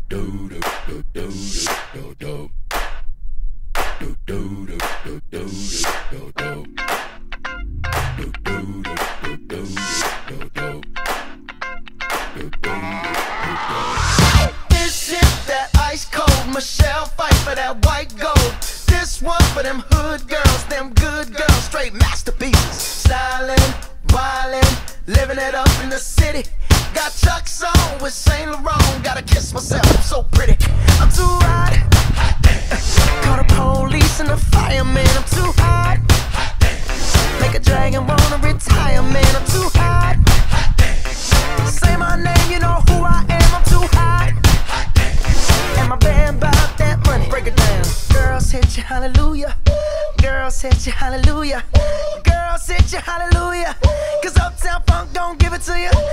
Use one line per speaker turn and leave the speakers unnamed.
This is that ice cold Michelle fight for that white gold. This one for them hood girls, them good girls, straight masterpieces. Stylin', wildin', living it up in the city. Got Chuck's on with Saint Laurent. Gotta kiss myself, I'm so pretty. I'm too hot. Call the police and the fireman. I'm too hot. Make a dragon wanna retire, man. I'm too hot. Say my name, you know who I am. I'm too hot. And my band bout that money. Break it down. Girls hit you, hallelujah. Girls hit you, hallelujah. Girls hit you, hallelujah. 'Cause Uptown Funk don't give it to you.